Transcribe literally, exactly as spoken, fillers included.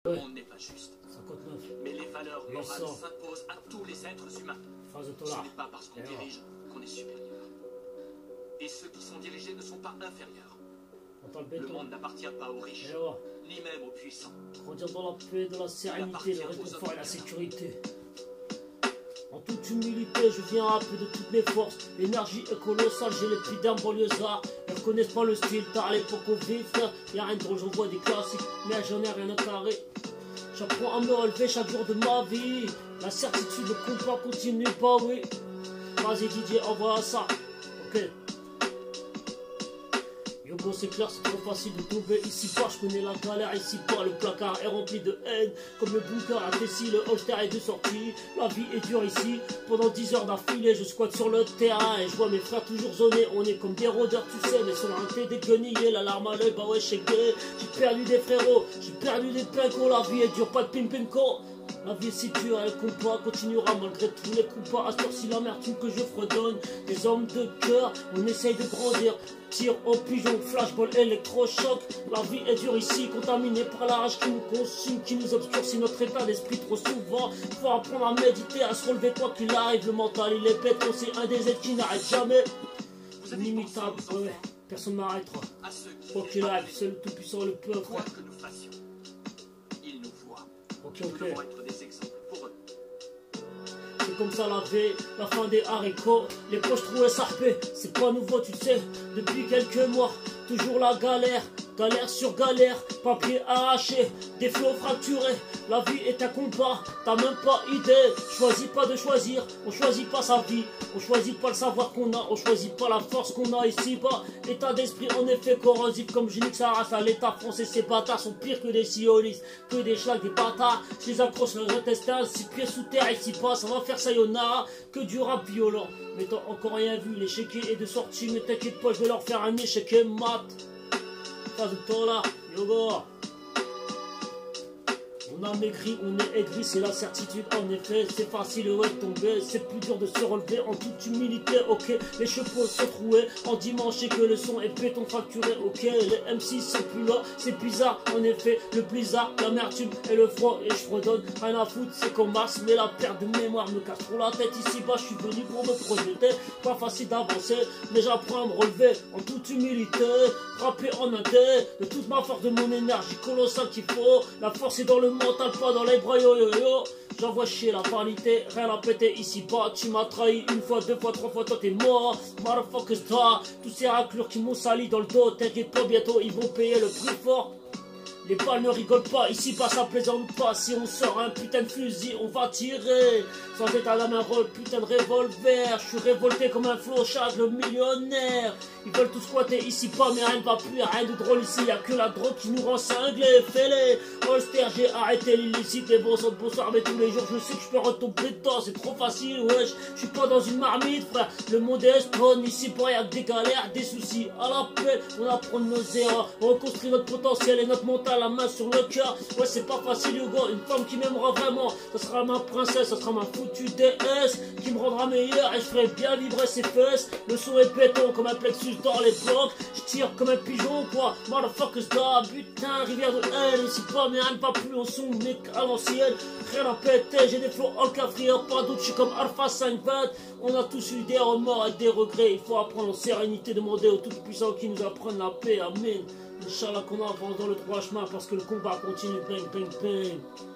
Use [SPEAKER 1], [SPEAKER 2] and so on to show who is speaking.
[SPEAKER 1] Le monde n'est pas juste.
[SPEAKER 2] cinquante-neuf.
[SPEAKER 1] Mais les valeurs
[SPEAKER 2] Le
[SPEAKER 1] morales
[SPEAKER 2] sang.
[SPEAKER 1] s'imposent à tous les êtres humains.
[SPEAKER 2] Phrase de
[SPEAKER 1] Ce
[SPEAKER 2] Tola.
[SPEAKER 1] n'est pas parce qu'on
[SPEAKER 2] Et alors
[SPEAKER 1] dirige qu'on est supérieur. Et ceux qui sont dirigés ne sont pas inférieurs.
[SPEAKER 2] On entend le
[SPEAKER 1] Le
[SPEAKER 2] béton.
[SPEAKER 1] monde n'appartient pas aux riches,
[SPEAKER 2] Et alors
[SPEAKER 1] ni même aux puissants.
[SPEAKER 2] grandir dans la paix, dans la sérénité, le réconfort et la sécurité. En toute humilité, je viens rapper de toutes mes forces. L'énergie est colossale, j'ai les pieds d'un banlieusard. Ils reconnaissent pas le style, car à l'époque on vit, frère. Y'a rien de drôle, j'envoie des classiques, mais j'en ai rien à carrer. J'apprends à me relever chaque jour de ma vie. La certitude, le combat continue, pas oui. Vas-y Didier, envoie ça. Ok. Yo bon c'est clair, c'est trop facile de tomber ici bas, je connais la galère ici bas, le placard est rempli de haine, comme le bunker à Tessie, le holster est de sortie, la vie est dure ici, pendant dix heures d'affilée, je squatte sur le terrain, et je vois mes frères toujours zonés, on est comme des rôdeurs, tu sais, mais sur l'arrêté des guenillés, la larme à l'œil, bah ouais, j'ai j'ai perdu des frérots, j'ai perdu des pincos, la vie est dure, pas de pimpinco. La vie est si dure, le combat continuera malgré tous les coups bas. À ce si l'amertume que je fredonne, des hommes de cœur, on essaye de grandir. Tir au pigeon, flashball, électrochoc. La vie est dure ici, contaminée par la rage qui nous consume, qui nous obscurcit notre état d'esprit trop souvent. Faut apprendre à méditer, à se relever quoi qu'il arrive. Le mental il est bête, c'est un des êtres qui n'arrête jamais. Inimitable, ouais, personne ne m'arrêtera. Quoi qu'il arrive, c'est le tout-puissant, le peuple.
[SPEAKER 1] Quoi que nous fassions, ils nous voient.
[SPEAKER 2] Ok,
[SPEAKER 1] Nous
[SPEAKER 2] ok.
[SPEAKER 1] devons être des exemples pour eux.
[SPEAKER 2] C'est comme ça la vie, la fin des haricots, les poches trouées sarpées, c'est pas nouveau tu sais, depuis quelques mois, toujours la galère, galère sur galère, papier arraché, des flots fracturés, la vie est un combat, t'as même pas idée, choisis pas de choisir, on choisit pas sa vie, on choisit pas le savoir qu'on a, on choisit pas la force qu'on a ici bas, état d'esprit en effet corrosif comme je nique sa race à l'état français, ces bâtards sont pires que des sionistes, que des schlags, des bâtards, je les accroche sur les intestins, six pieds sous terre ici bas, ça va faire sayonara, que du rap violent, mais t'as encore rien vu, l'échiquier est de sortie, mais t'inquiète pas, je vais leur faire un échec et mat. Pas de temps là, yoga. On a maigri, on est aigri, c'est la certitude en effet, c'est facile ouais, de tomber, c'est plus dur de se relever en toute humilité, ok, les chevaux sont troués, en dimanche et que le son est béton fracturé, ok, les M six sont plus là, c'est bizarre en effet, le blizzard, l'amertume et le froid, et je redonne rien à foutre, c'est comme Mars, mais la perte de mémoire me casse trop la tête, ici bas je suis venu pour me projeter, pas facile d'avancer, mais j'apprends à me relever en toute humilité, rapper en indé, de toute ma force, de mon énergie colossale qu'il faut, la force est dans le mental, pas dans les bras, yo yo yo. J'envoie chier la vanité, rien à péter ici bas. Tu m'as trahi une fois, deux fois, trois fois, toi t'es mort. Motherfuckers, toi, tous ces raclures qui m'ont sali dans le dos. T'inquiète pas, bientôt ils vont payer le prix fort. Les balles ne rigolent pas, ici pas ça plaisante pas. Si on sort un putain de fusil, on va tirer. Sans être à la main, roll, putain de revolver. Je suis révolté comme un flochard, le millionnaire. Ils veulent tout squatter ici pas, mais rien ne va plus, rien de drôle ici. Y'a que la drogue qui nous rend cinglés. Fais-les, holster, j'ai arrêté l'illicite. Les bons sont de bonsoir, mais tous les jours je sais que je peux retomber dedans. C'est trop facile, wesh. Je suis pas dans une marmite, frère. Le monde est spawn, ici pas y'a que des galères, des soucis. À la paix, on apprend de nos erreurs. On reconstruit notre potentiel et notre mental. La main sur le cœur, ouais c'est pas facile Hugo, une femme qui m'aimera vraiment, ça sera ma princesse, ça sera ma foutue déesse, qui me rendra meilleur et je ferai bien vibrer ses fesses, le son est béton comme un plexus dans les blocs, je tire comme un pigeon quoi, motherfuckers da, putain, rivière de haine, ici pas mais rien ne va plus au son, mec à l'ancienne, rien à péter, j'ai des flots en cafrière, pas doute, je suis comme Alpha cinq vingt, on a tous eu des remords et des regrets, il faut apprendre en sérénité, demander au tout-puissant qui nous apprenne la paix, amen. Inch'Allah qu'on avance dans le droit chemin parce que le combat continue, bang bang bang.